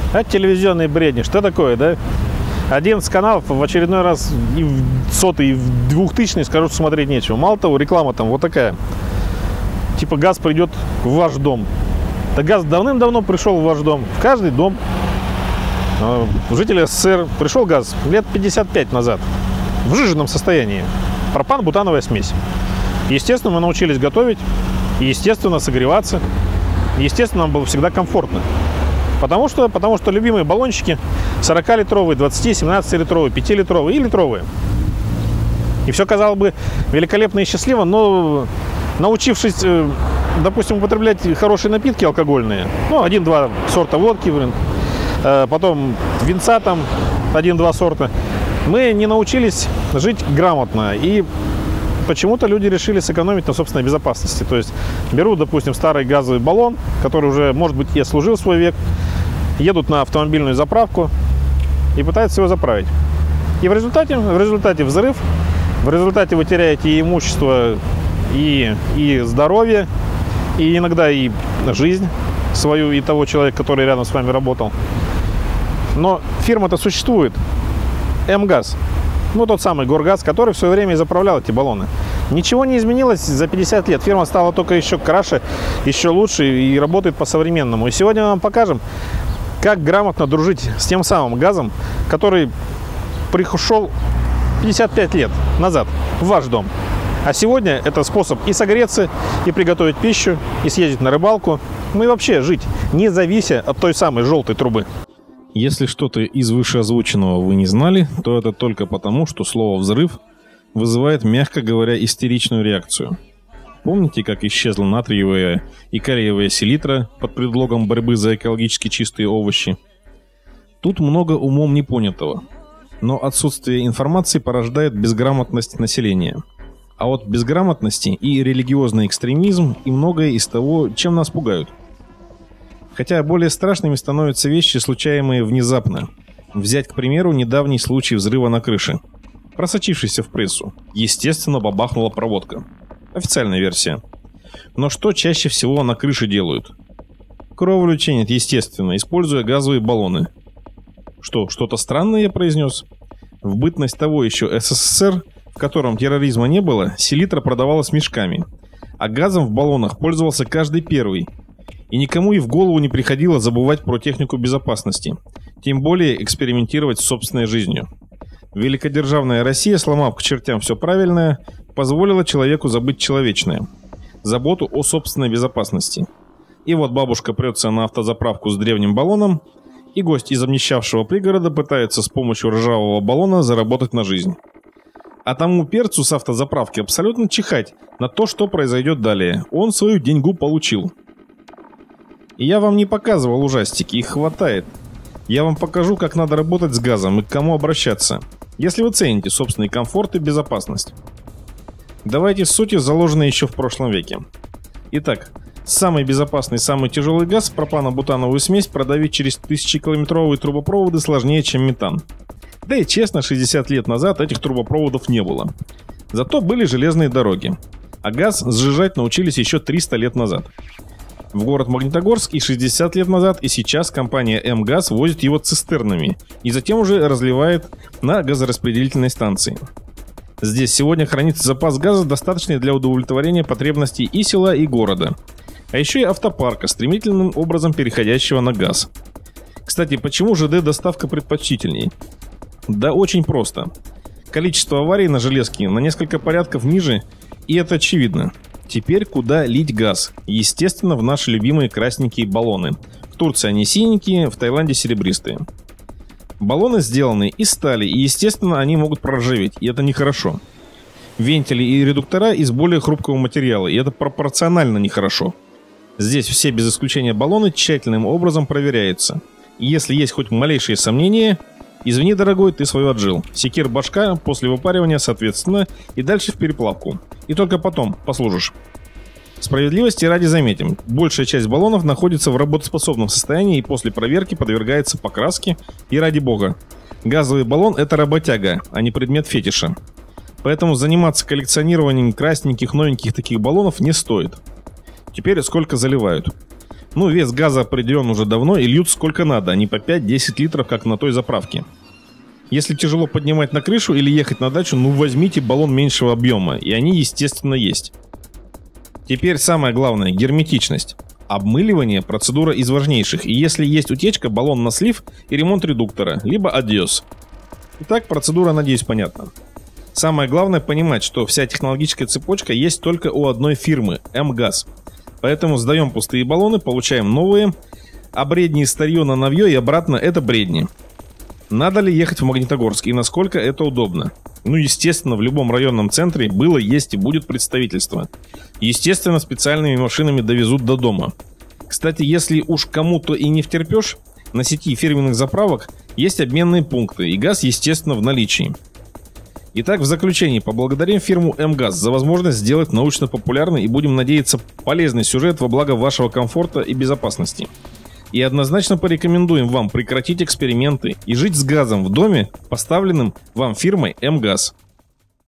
А телевизионные бредни, что такое, да? 11 каналов в очередной раз и в 100-й, и в 2000-й скажут, смотреть нечего. Мало того, реклама там вот такая. Типа газ придет в ваш дом. Да газ давным-давно пришел в ваш дом. В каждый дом. Жители СССР пришел газ лет 55 назад. В сжиженном состоянии. Пропан-бутановая смесь. Естественно, мы научились готовить. Естественно, согреваться. Естественно, нам было всегда комфортно. Потому что любимые баллончики 40-литровые, 20, 17-литровые, 5-литровые и литровые. И все, казалось бы, великолепно и счастливо, но научившись, допустим, употреблять хорошие напитки алкогольные, ну, 1-2 сорта водки, потом винца там 1-2 сорта, мы не научились жить грамотно. И почему-то люди решили сэкономить на собственной безопасности. То есть берут, допустим, старый газовый баллон, который уже, может быть, и отслужил свой век, едут на автомобильную заправку и пытаются его заправить. И в результате взрыв, в результате вы теряете и имущество, и здоровье, и иногда и жизнь свою, и того человека, который рядом с вами работал. Но фирма-то существует. МГАЗ. Ну, тот самый Горгаз, который в свое время и заправлял эти баллоны. Ничего не изменилось за 50 лет. Фирма стала только еще краше, еще лучше и работает по-современному. И сегодня мы вам покажем, как грамотно дружить с тем самым газом, который пришел 55 лет назад в ваш дом. А сегодня это способ и согреться, и приготовить пищу, и съездить на рыбалку. Ну и вообще жить, не завися от той самой желтой трубы. Если что-то из вышеозвученного вы не знали, то это только потому, что слово «взрыв» вызывает, мягко говоря, истеричную реакцию. Помните, как исчезла натриевая и калиевая селитра под предлогом борьбы за экологически чистые овощи? Тут много умом непонятого, но отсутствие информации порождает безграмотность населения. А вот безграмотности и религиозный экстремизм и многое из того, чем нас пугают. Хотя более страшными становятся вещи, случаемые внезапно. Взять, к примеру, недавний случай взрыва на крыше, просочившийся в прессу. Естественно, бабахнула проводка. Официальная версия. Но что чаще всего на крыше делают? Кровлю чинят, естественно, используя газовые баллоны. Что, что-то странное я произнес? В бытность того еще СССР, в котором терроризма не было, селитра продавалась мешками, а газом в баллонах пользовался каждый первый. И никому и в голову не приходило забывать про технику безопасности, тем более экспериментировать с собственной жизнью. Великодержавная Россия, сломав к чертям все правильное, позволила человеку забыть человечное, заботу о собственной безопасности. И вот бабушка прется на автозаправку с древним баллоном, и гость из обнищавшего пригорода пытается с помощью ржавого баллона заработать на жизнь. А тому перцу с автозаправки абсолютно чихать на то, что произойдет далее. Он свою деньгу получил. И я вам не показывал ужастики, их хватает. Я вам покажу, как надо работать с газом и к кому обращаться, если вы цените собственный комфорт и безопасность. Давайте с сути, заложенной еще в прошлом веке. Итак, самый безопасный, самый тяжелый газ, пропано-бутановую смесь, продавить через 1000-километровые трубопроводы сложнее, чем метан. Да и честно, 60 лет назад этих трубопроводов не было. Зато были железные дороги. А газ сжижать научились еще 300 лет назад. В город Магнитогорск и 60 лет назад, и сейчас компания МГАЗ возит его цистернами и затем уже разливает на газораспределительной станции. Здесь сегодня хранится запас газа, достаточный для удовлетворения потребностей и села, и города. А еще и автопарка, стремительным образом переходящего на газ. Кстати, почему ЖД-доставка предпочтительней? Да очень просто. Количество аварий на железке на несколько порядков ниже, и это очевидно. Теперь куда лить газ? Естественно, в наши любимые красненькие баллоны. В Турции они синенькие, в Таиланде серебристые. Баллоны сделаны из стали, и естественно они могут проржаветь, и это нехорошо. Вентили и редуктора из более хрупкого материала, и это пропорционально нехорошо. Здесь все без исключения баллоны тщательным образом проверяются. И если есть хоть малейшие сомнения, извини, дорогой, ты свое отжил. Секир башка после выпаривания, соответственно, и дальше в переплавку. И только потом послужишь. Справедливости ради заметим, большая часть баллонов находится в работоспособном состоянии и после проверки подвергается покраске. И ради бога, газовый баллон — это работяга, а не предмет фетиша. Поэтому заниматься коллекционированием красненьких новеньких таких баллонов не стоит. Теперь сколько заливают. Ну, вес газа определен уже давно и льют сколько надо, а не по 5-10 литров, как на той заправке. Если тяжело поднимать на крышу или ехать на дачу, ну возьмите баллон меньшего объема, и они, естественно, есть. Теперь самое главное – герметичность. Обмыливание – процедура из важнейших, и если есть утечка, баллон на слив и ремонт редуктора, либо адьос. Итак, процедура, надеюсь, понятна. Самое главное понимать, что вся технологическая цепочка есть только у одной фирмы – МГАЗ. Поэтому сдаем пустые баллоны, получаем новые, а бредни и старье на новье и обратно – это бредни. Надо ли ехать в Магнитогорск и насколько это удобно? Ну, естественно, в любом районном центре было, есть и будет представительство. Естественно, специальными машинами довезут до дома. Кстати, если уж кому-то и не втерпешь, на сети фирменных заправок есть обменные пункты, и газ, естественно, в наличии. Итак, в заключении поблагодарим фирму МГАЗ за возможность сделать научно-популярный и, будем надеяться, полезный сюжет во благо вашего комфорта и безопасности. И однозначно порекомендуем вам прекратить эксперименты и жить с газом в доме, поставленным вам фирмой МГАЗ.